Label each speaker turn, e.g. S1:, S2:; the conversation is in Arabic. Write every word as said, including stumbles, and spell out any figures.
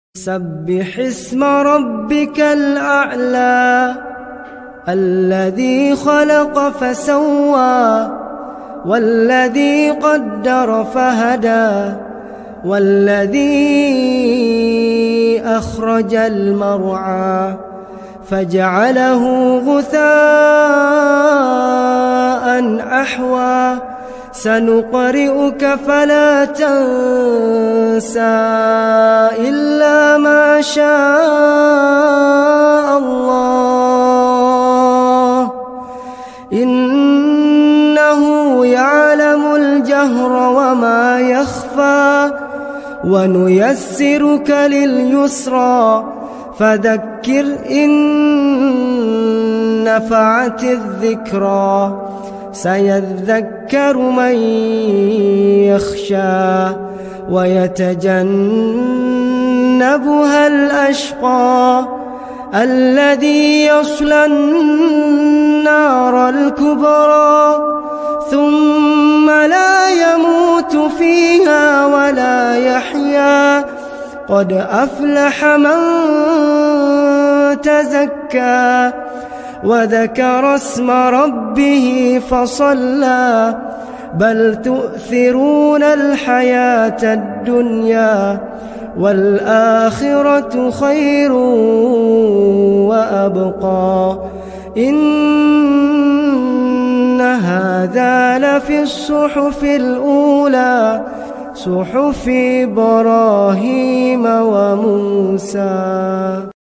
S1: سبح اسم ربك الأعلى الذي خلق فسوى والذي قدر فهدى والذي أخرج المرعى فجعله غثاء أحوى سنقرئك فلا تنسى إلا ما شاء الله إنه يعلم الجهر وما يخفى ونيسرك لليسرى فذكر إن نفعت الذكرى سيذكر من يخشى ويتجنبها الأشقى الذي يصلى النار الكبرى ثم لا يموت فيها ولا يحيا قد أفلح من تزكى وذكر اسم ربه فصلى بل تؤثرون الحياة الدنيا والآخرة خير وأبقى إن هذا لفي الصحف الأولى صحف إبراهيم وموسى.